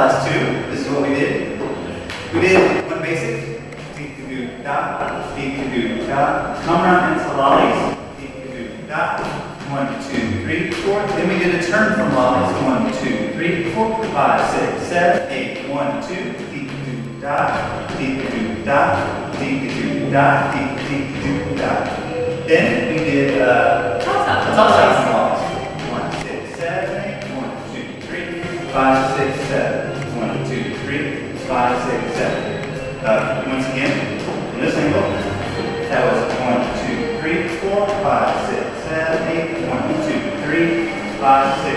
class 2, this is what we did. We did one basic, peek-a-doo-da, peek-a-doo-da. Come around into lollies, peek-a-doo-da. 1, 2, 3, 4. Then we did a turn from lollies. 1, 2, 3, 4, 5, 6, 7, 8. 1, 2, peek-a-doo-da, peek-a-doo-da, peek-a-doo-da, peek-a-doo-da. Then we did toss-out from lollies. 1, 6, 7, 8. 1, 2, 3, 5, 6, 7. 1, 2, 3, 5, 6, 7. Once again, from this angle, that was 1, 2, 3, 4, 5, 6, 7, 8. 1, 2, 3, 5, 6.